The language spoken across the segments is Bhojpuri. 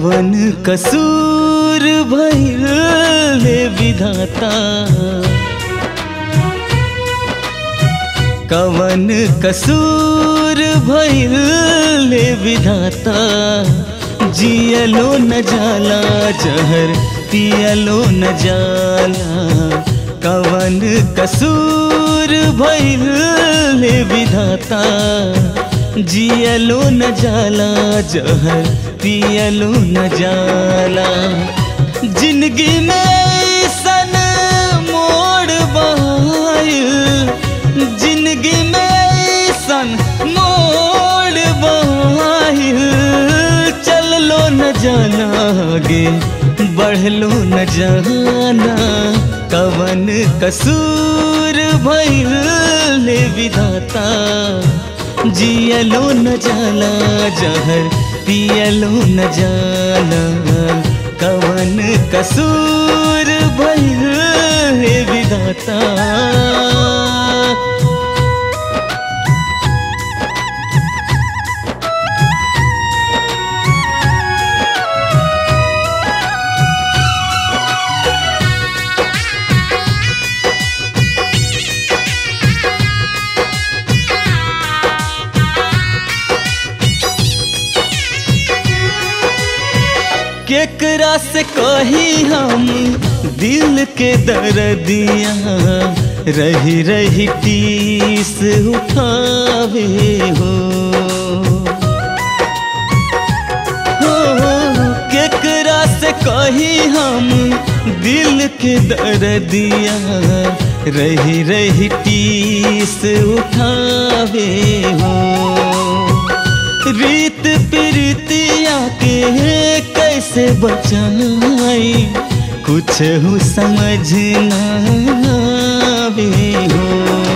कवन कसूर भइल ले विधाता, कवन कसूर भइल ले विधाता। जियलो न जाला जहर पियलो न जाला, कवन कसूर भइल ले विधाता। जियलो न जाला जहर पियलो न जाला। जिंदगी में ऐसन मोड़ बहाइल, जिंदगी में ऐसन मोड़ बहाइल। चललो न जाना आगे बढ़लो न जाना, कवन कसूर भइल ले विधाता। जियलो न जाला जहर पियलो न जाला, कवन कसूर भइल ले विधाता। केकरा से कही हम दिल के दर्दिया, रही रही टीस उठावे हो। केकरा से कही हम दिल के दर्दिया, रही रही टीस उठावे हो। रीत प्रीतिया के कैसे बचाई, कुछ हो समझ ना आवे हो।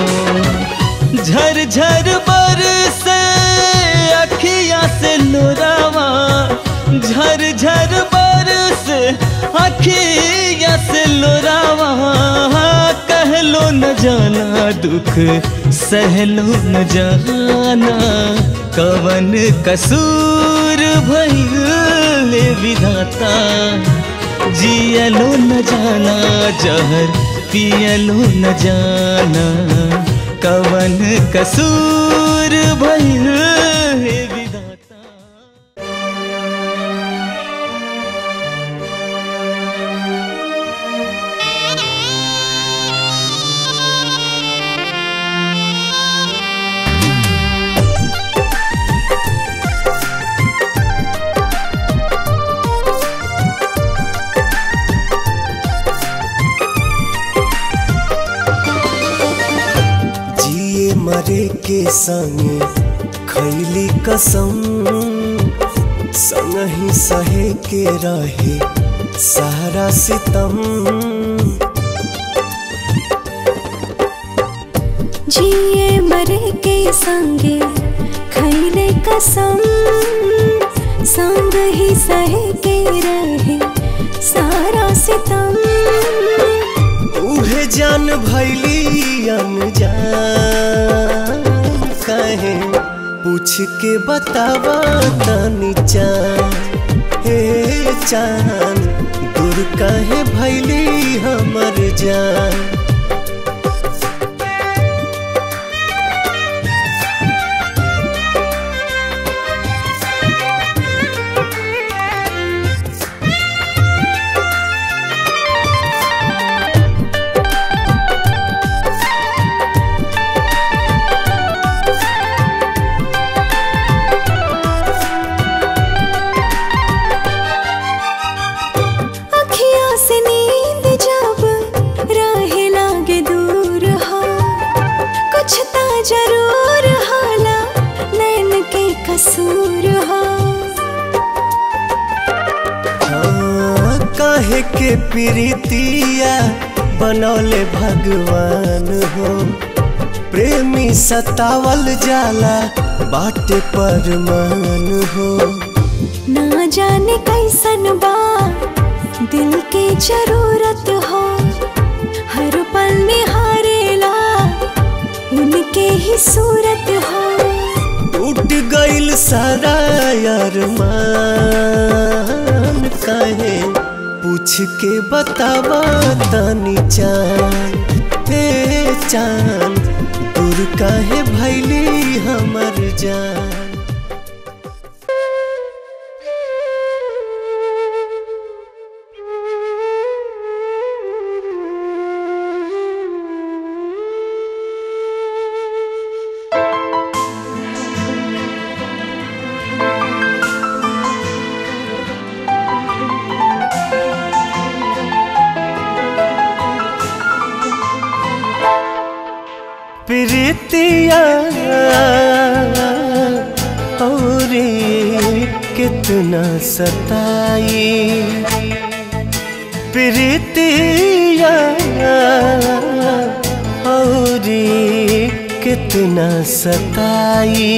झर झर बरसे अखियाँ से लोरावा, झर झर बरसे अखियाँ से लोरावा। कहलो न जाना दुख सहलो न जाना, कवन कसूर भइल ले विधाता। जियलो न जाना जहर पियलो न जाना, कवन कसूर भइल ले विधाता। मरे के संगे खैली कसम, संग ही सहे के रहे सारा सितम। जिए मरे के संगे खैले कसम, संग ही सहे के रहे सारा सितम। उहे जान भैली अनजान, कहे पूछ के बतावा तनी चान। हे चान दूर कहे भैली हमर जान। काहे के प्रीतिया बनौले भगवान हो, प्रेमी सतावल जाला बाटे परमान हो। ना जाने कैसन बा दिल के जरूरत हो, हर पल निहारेला उनके ही सूरत हो। टूट गइल सारा अरमान, पूछ के बतावा तानी चांद हे चांद दूर काहे भैली हमर जान। प्रीतिया और कितना सताई, प्रीतिया और कितना सताई।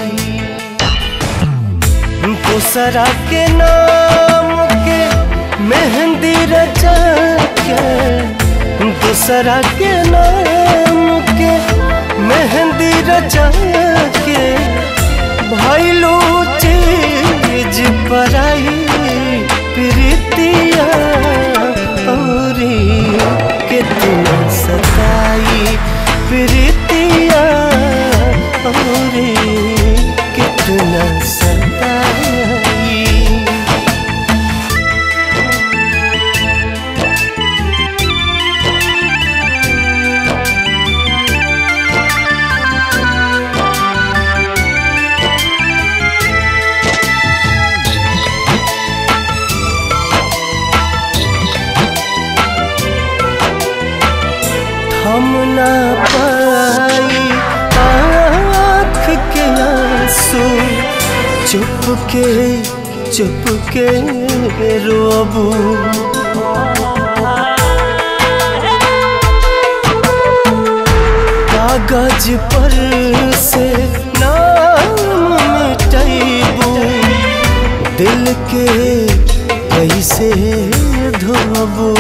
दूसरा के नाम के मेहंदी रचा के, दूसरा के नाम के मेहंदी रचा के भइलू चीज पराई। प्रीतिया और कितना सताई, प्रीतिया और कितना सताई। हम ना पाई आँख के आंसू, चुप के रोबू। कागज पर से नाम मिटाइबू, दिल के कैसे धोबू।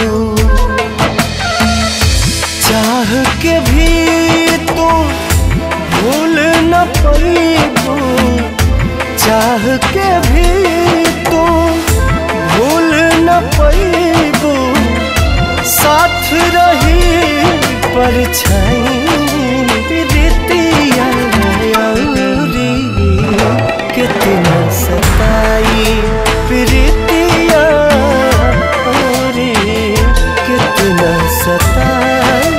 चाह के भी तू भूल न पाइबू, चाह के भी तू भूल न पाइबू। साथ रही परछाई, प्रीतिया औरी कितना सताई, प्रीतिया औरी कितना सताई।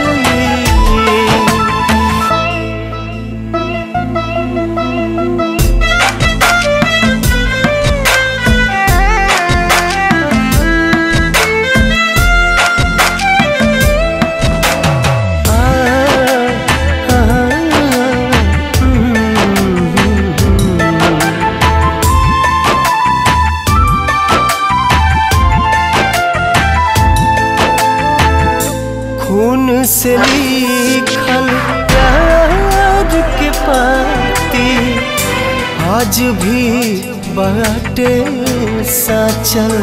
खून से लिखल प्यार के पाती आज भी बाटे साचल।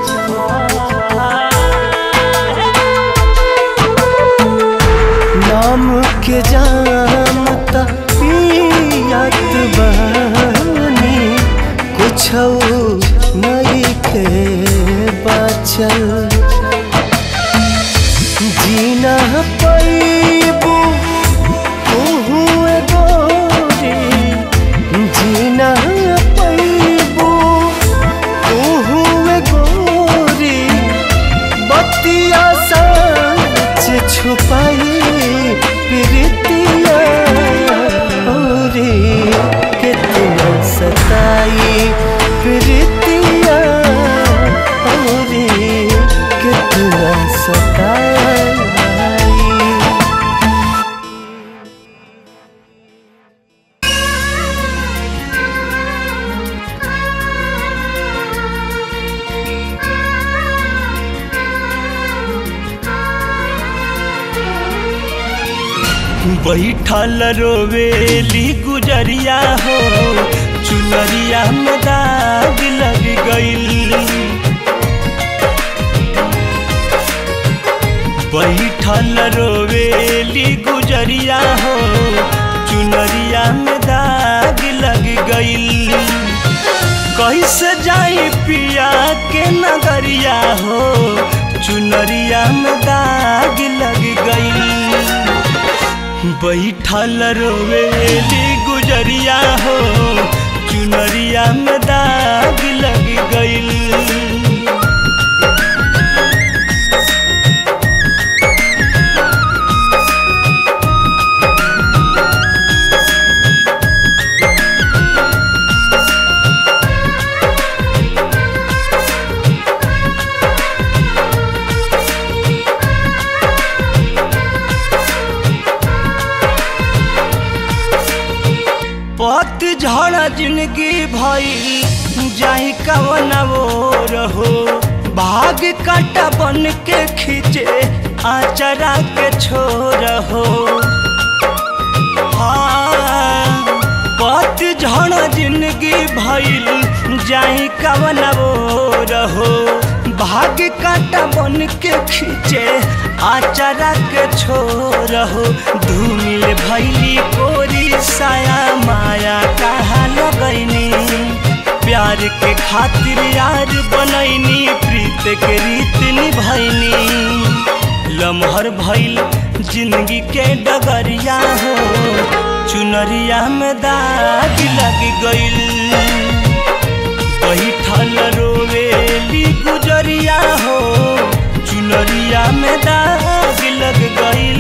नाम के जानता पियात बानी, कुछ नहीं के बाचल। जीना पैबू तू गोरी, जीना पैबू तू गोरी। बतिया सच छुपाई, प्रीतिया और कितना सताई, प्रीतिया और कितना सताई। बैठल रोवेली गुजरिया हो, चुनरिया में दाग लग गइल। बैठल रोवेली गुजरिया हो, चुनरिया में दाग लग गइल। कैसे जाई पिया के नगरिया हो चुनरिया में दाग लग गई। बैठल रोवेली गुजरिया हो चुनरिया में दाग लग गई। झड़ा जिंदगी भई जाई कवन वो रहो भाग काटा बन के खींचे आचरा के छोर हो। हाँ पत झड़ा जिंदगी भई जाई कवन वो रहो भाग काटा बन के खींचे आचरा के छोर हो। धूमिल भैली कोरी साया माया कहा लगैनी प्यार के खातिर यार बनैनी प्रीत के रीत निभैनी। लम्हर भइल जिंदगी के डगरिया हो चुनरिया में दाग लग गइल। बैठल रोवेली गुजरिया हो चुनरिया में दाग लग गइल।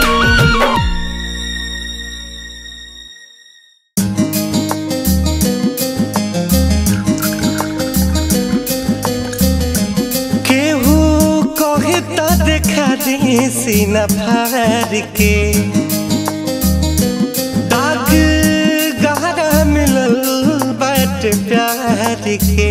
केहू कहे तो देखा दी सीना फाड़ के दाग गहरा मिलल बाट प्यार के।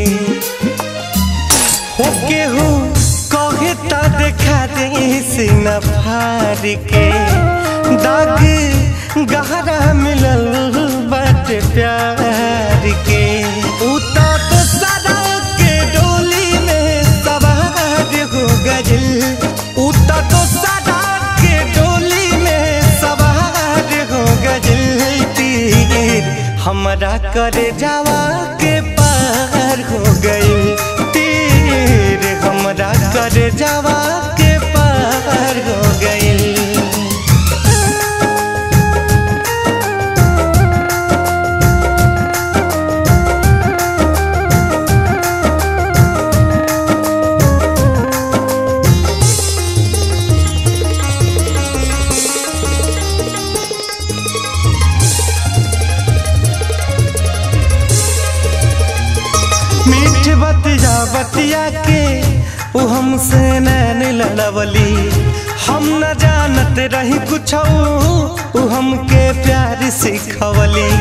हो केहू कहे तो देखा दी सीना फाड़ के दाग गहरा मिलल बाट प्यार के। उता तो सदा के डोली में सवार हो गइल उता तो सदा के डोली में सवार हो गइल। तीर हमरा करे जावा के पार हो गइल तीर हमरा करे जावा के पार हो गइल। बतिया के वो हमसे नैन लड़वली हम न जानत रही कुछ वो हमके प्यार सिखवली।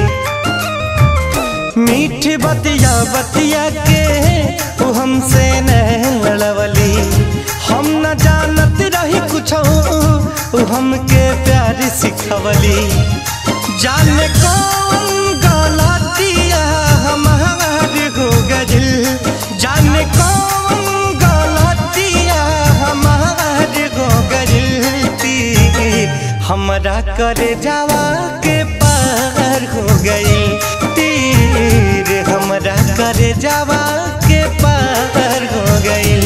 मीठ बतिया बतिया के वो हमसे नैन लड़वली हम न जानत रही कुछ वो हमके प्यार सिखवली। जाने कौन गलतिया हमार हो गइल जाने कौन गलतिया हमार हो गइल। तीर हमरा करे जावा के पार हो गइल तीर हमरा करे जावा के पार हो गइल।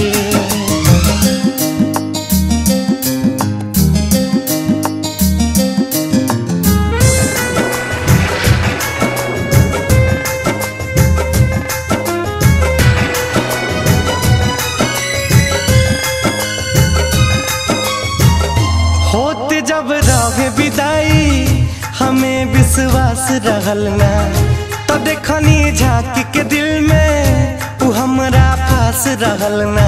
जब रहे विदाई हमें विश्वास रहल ना तो देखनी झांक के दिल में वो हमरा पास रहल ना।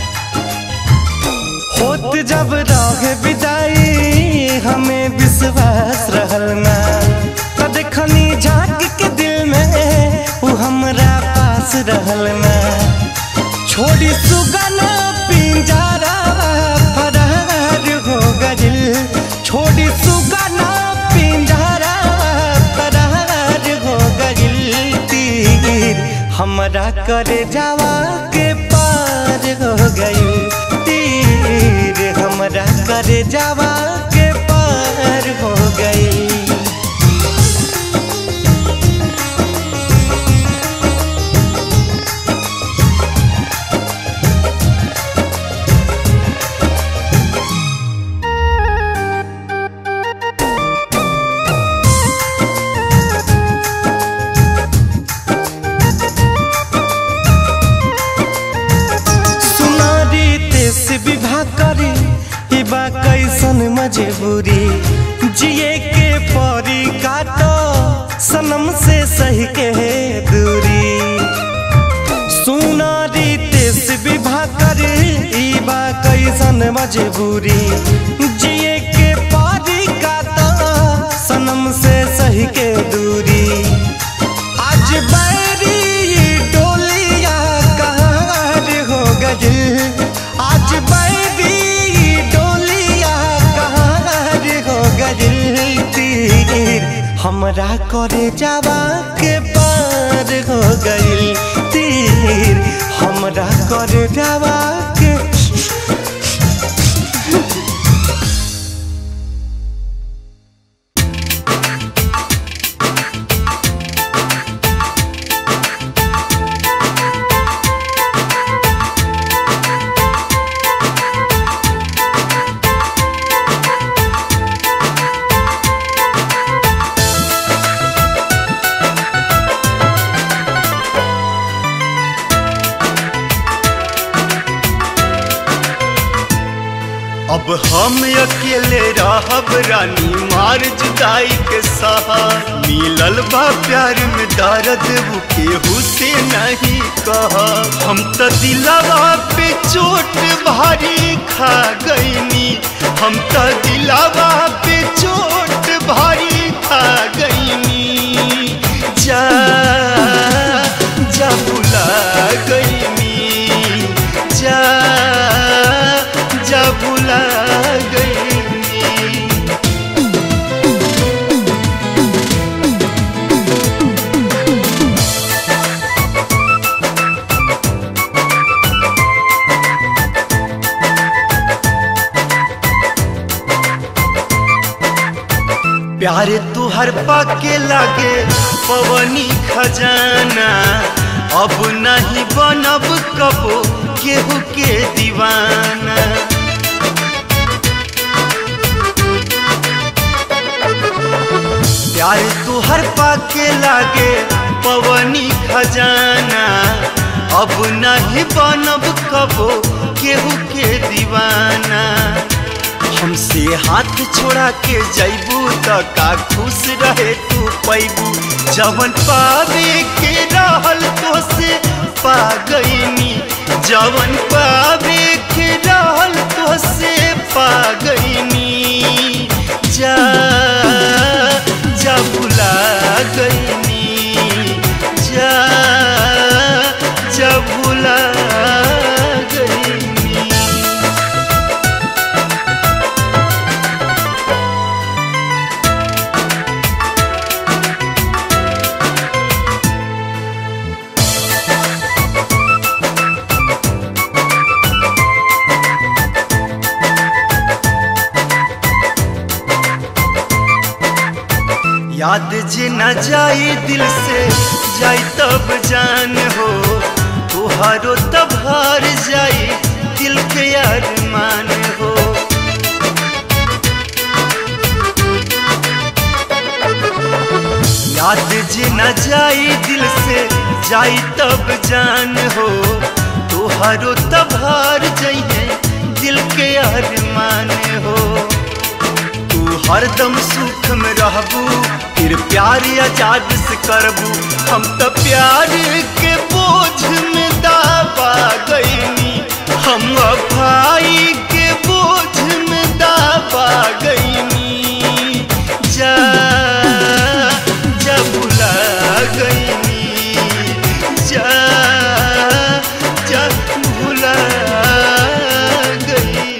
होत जब रहे विदाई हमें विश्वास रहल ना तो देखनी झांक के दिल में वो हमरा पास रहल ना। छोड़ी सुगना पिंजरा फरार हो गइल छोड़ी सुगना पिंजरा फरार हो गइल। तीर हमरा करे जावा के पार हो गइल तीर हमरा करे जावा के पार हो गइल। सनम से सही के दूरी। सुनारी तेस विभा कर बा कैसन मजबूरी, जिए के पारी का सनम से सही के दूरी। आज बैरी डोलिया कहार हो गई, आज बैरी डोलिया कहार हो गई। तीर हमरा करे जावा के पार हो गई, तीर हमरा करे जावा के। अब हम अकेले रहब रानी मार जुदाई के सहार। मिलल बा प्यार में दर्द वो केहू से नहीं कहा। हम तो दिलवा पे चोट भारी खा गईनी, हम तो दिलवा पे चोट भारी खा गईनी। जा जा भुला गईनी, जा जा भुला गईनी। प्यार तुहर पाके लागे पवनी खजाना। अब नहीं बनब कबो केहू के दीवाना। प्यार तुहर पाके लागे पवनी खजाना। अब नहीं बनब कबो केहू के दीवाना। हमसे हाथ छोड़ा के जैबू तो का खुश रहे तू पैबू। जवन पावे के रहल तो से पा गईनी, जवन पावे के रहल तो से पा गईनी। जा जा भुला गईनी, जा जा भुला गईनी। याद जे न जाई दिल से जाई तब जान हो। तुहारो तब हार जाई दिल के अरमान हो। याद जे न जाई दिल से जाई तब जान हो। तुहारो तब हार जाइए दिल के अरमान हो। हरदम सुख में रहबू फिर प्यार आजाद से करबू। हम तो प्यार के बोझ में दाबा गईनी, हम भाई के बोझ में दाबा गईनी। जा जा भुला गईनी, जा जा भुला गईनी।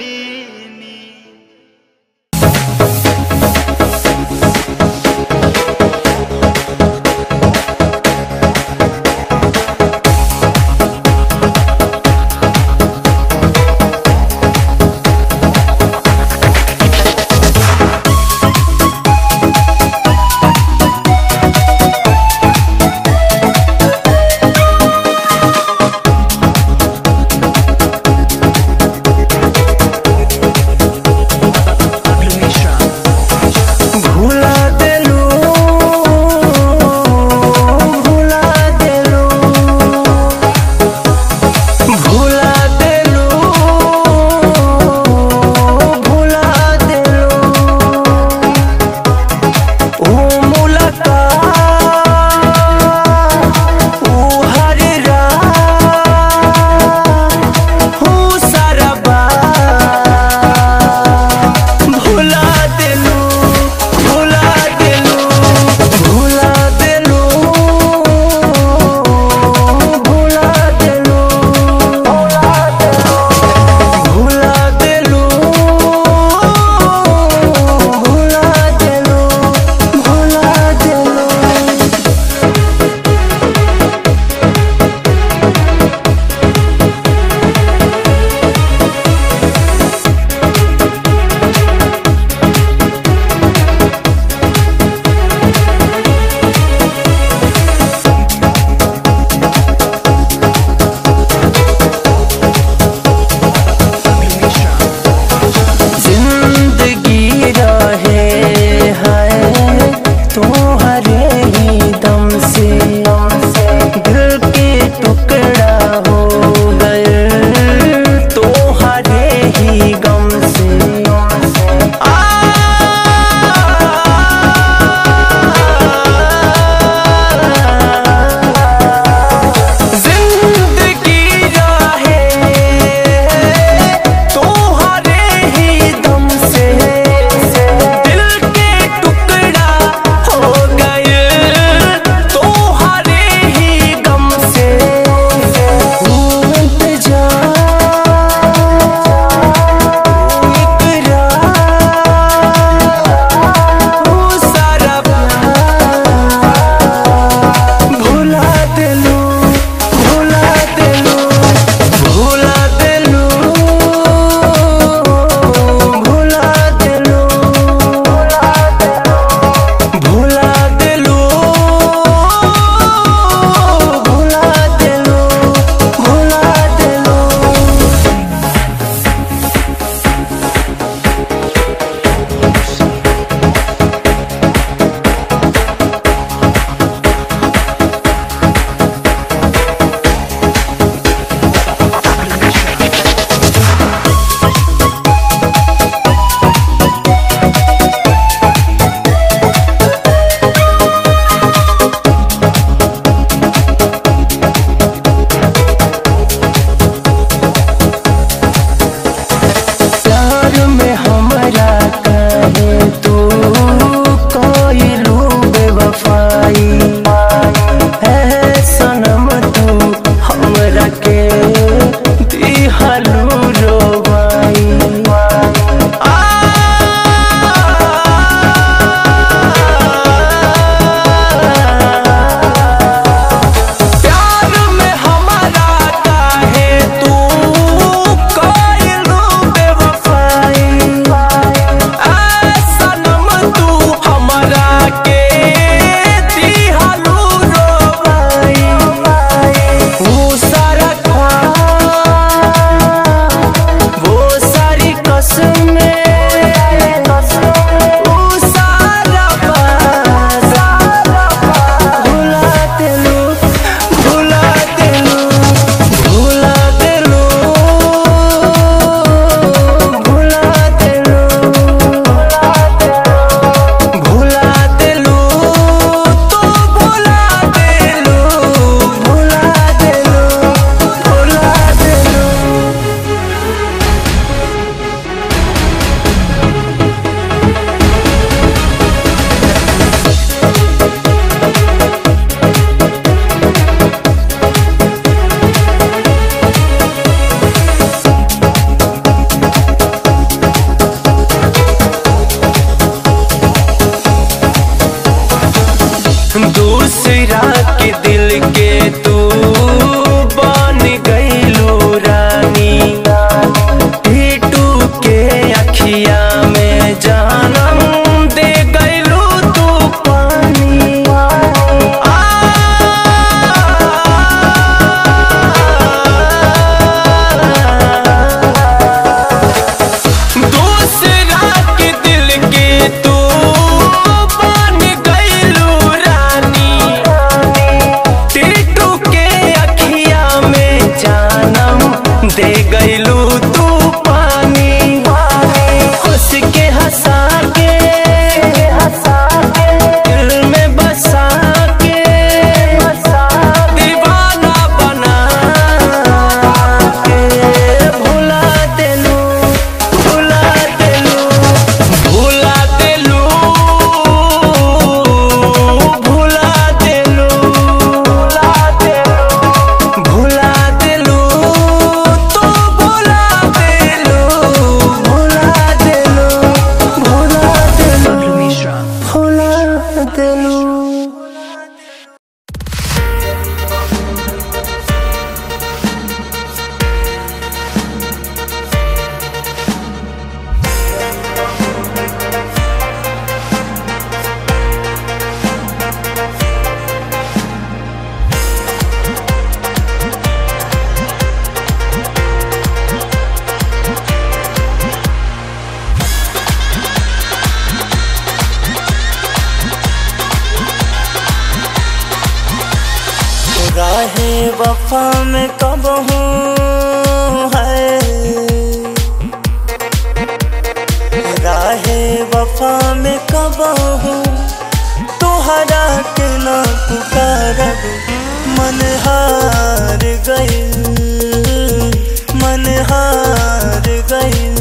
तोहरा के ना पुकारब मन हार गइल, मन हार गइल।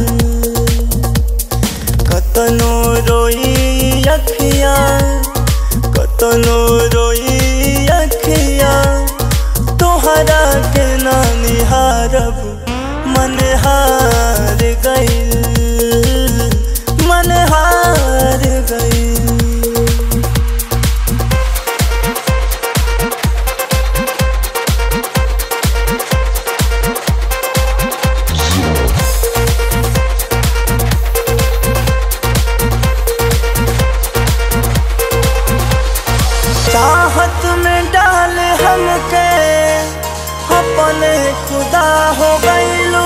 कतनो रोई अखिया, कतनो रोई अखिया, तोहरा के ना निहारब मन हार गइल, मन हार गइल। चाहत में डाल हमके अपने खुदा हो गइलू,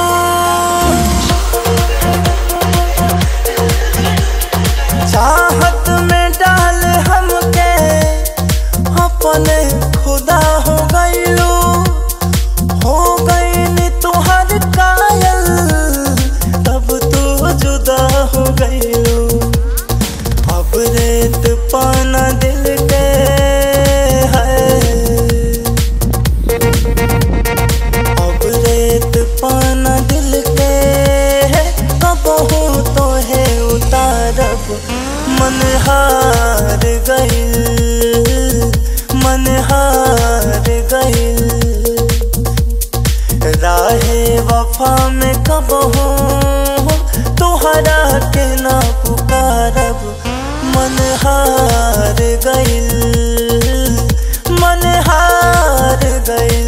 चाहत में डाल हमके अपने खुदा हो गइलू। हो गइल तुहर कायल तब तू जुदा हो गइलू। अब रेत पाना दिल के है, अब रेत पाना दिल के है, कबहू तो है उतारब मन हार गइल, मन हार गइल। राहे वफा में कबहू तोहरा के ना पुकारब मन हार गइल, मन हार गइल।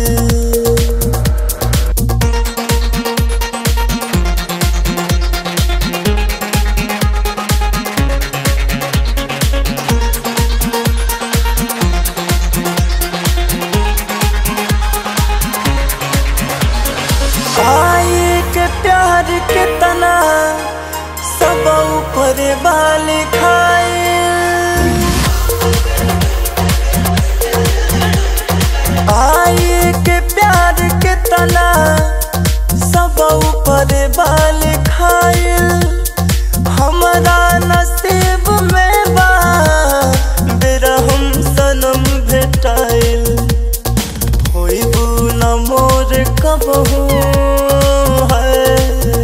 आई के प्यार के तना सब ऊपर बाल खाए, आई के प्यार के तना सब ऊपर बाल खाए। हमारा नसीब में बा बेरहम सनम भेटाइल, होइबू न मोर कबहू है,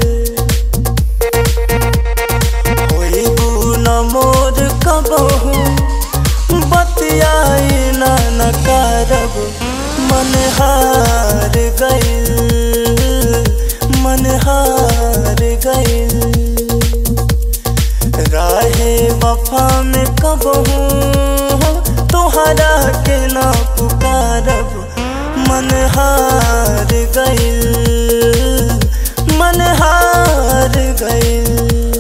होइबू न मोर कबहू। बतियाई ना नकारब मन हार गइल, मन हार गइल। राहे वफा में कबहू तोहरा के ना पुकारब मन हार गइल, मन हार गइल।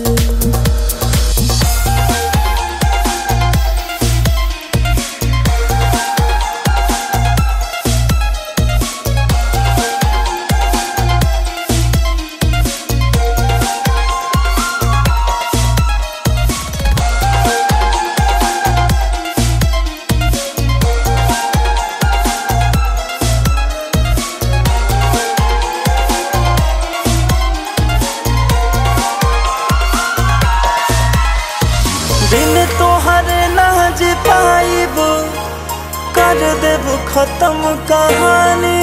बिन तोहर ना जी पाइब कर देब खत्म कहानी।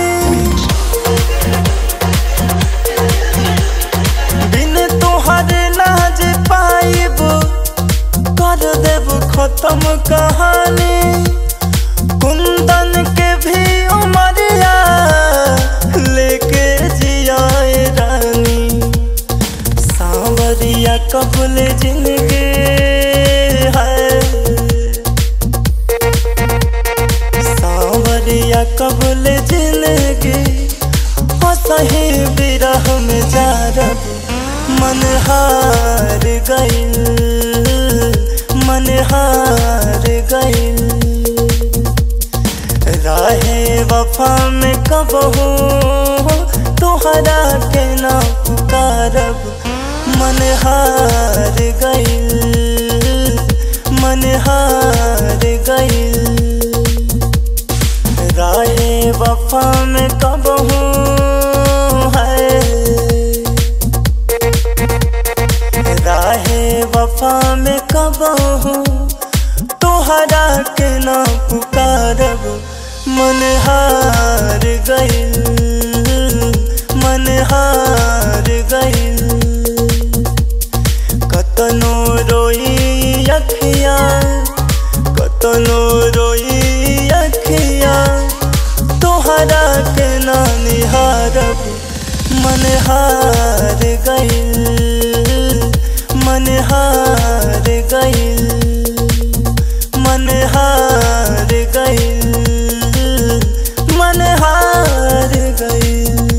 बिन तोहर ना जी पाइब कर देब खत्म कहानी। कुंदन के भी उमरिया लेके जियाए रानी, सांवरिया कबल जिंदगी सांवरिया कबल जिंदगी सही बिरह में जारब मन हार गइल, मन हार गइल। राहे वफा में कबहू तोहरा के ना पुकारब मन हार गइल, मन हार गइल। राहे वफा में कबहू है, राहे वफा में कबहू तो तोहरा के ना पुकारब मन हार गइल मन हार गइल कतनो रोई अखियाँ कतनो रोई अखियाँ तोहरा के ना निहारब मन हार गइल मन हार गइल मन हार गइल मन हार गइल।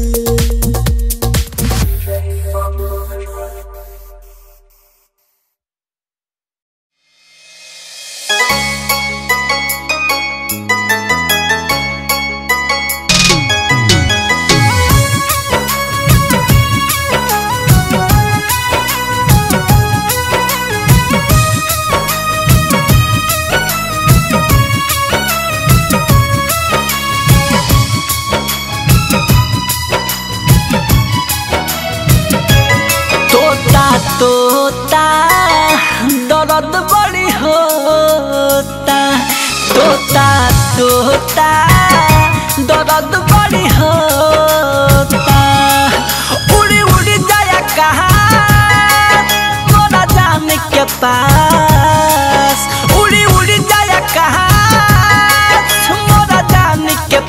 तोता दर्द बड़ी होता तोता तोता दर्द बड़ी होता उड़ी उड़ी जाया कहाँ मोरा जान के पास उड़ी उड़ी जाया कहाँ मोरा जान के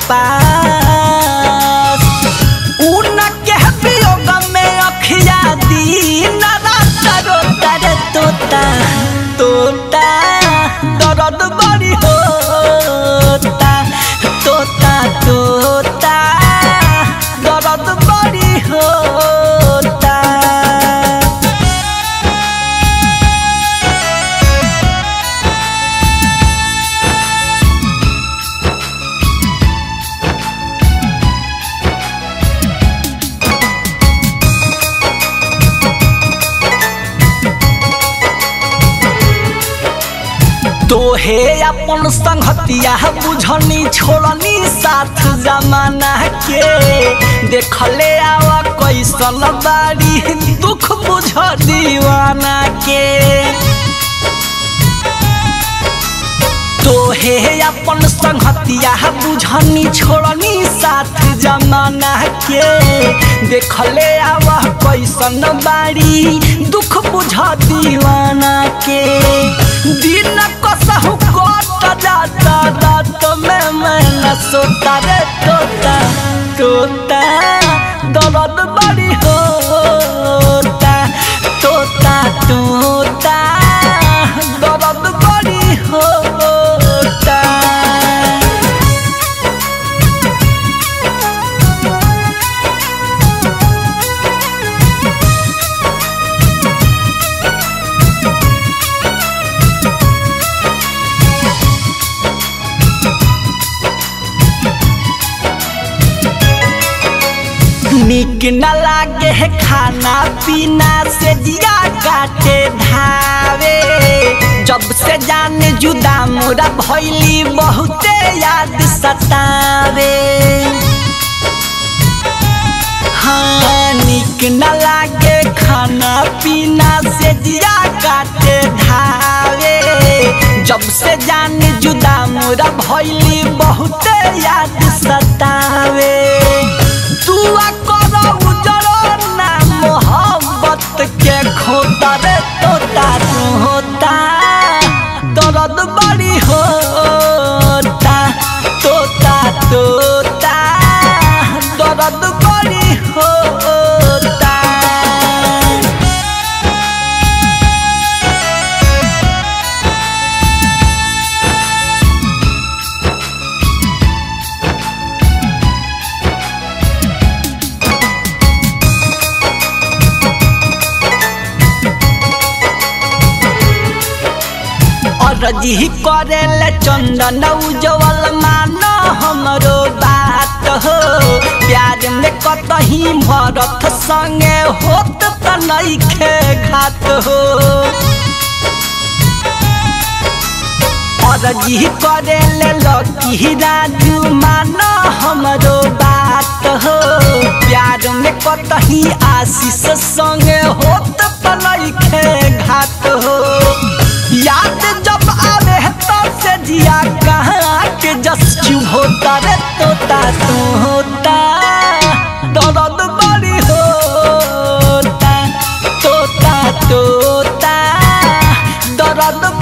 पास उना के वियोग में अखिया दीन तोता तोता दर्द बड़ी होता तोता तोता दर्द बड़ी होता। तोहे अपन संगतिया बुझनी छोड़नी साथ जमाना के देखले आवा कैसन बारी दुख बुझ दीवाना के तोहे अपन संगतिया बुझनी छोड़नी साथ जमाना के देखले आवा कैसन बारी दुख बुझ दीवाना के दिन कसहु कट जाता रात में मैं न सोता रे तोता तोता दर्द बड़ी होता तोता तोता दर्द बड़ी होता। निक न लागे है खाना पीना से जिया काटे धावे जब से जाने जुदा मोरा भइली बहुते याद सतावे। हाँ निक न लागे खाना पीना से जिया काटे धावे जब से जाने जुदा मोरा भइली बहुते याद सतावे। दुआ करो उजरो ना मोहब्बत के खोता रे तोता तोता दर्द बड़ी होता तोता तोता दर्द बड़ी होता। रजी करेले चंदन उज्जवल मानो हमरो बात हो प्यार में कतही भरत संगे होत त नइखे घात हो। रजी करेले लकी राजू मानो हमरो बात हो प्यार में कतही आशीष संगे होत त नइखे घात हो। याद जब आवे तो जिया कहाँ के जस क्यों होता रे तोता तोता दर्द बड़ी होता तोता तोता दर्द